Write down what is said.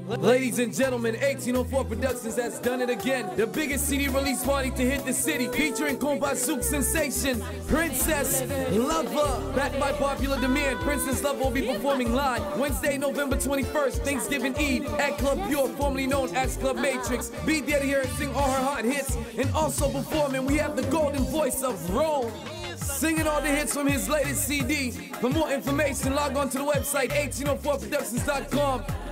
Ladies and gentlemen, 1804 Productions has done it again. The biggest CD release party to hit the city, featuring Compa Souk Sensation, Princess Lover. Backed by popular demand, Princess Lover will be performing live Wednesday, November 21st, Thanksgiving Eve, at Club Pure, formerly known as Club Matrix. Be there to hear her sing all her hot hits, and also performing, we have the golden voice of Rome, singing all the hits from his latest CD. For more information, log on to the website 1804productions.com.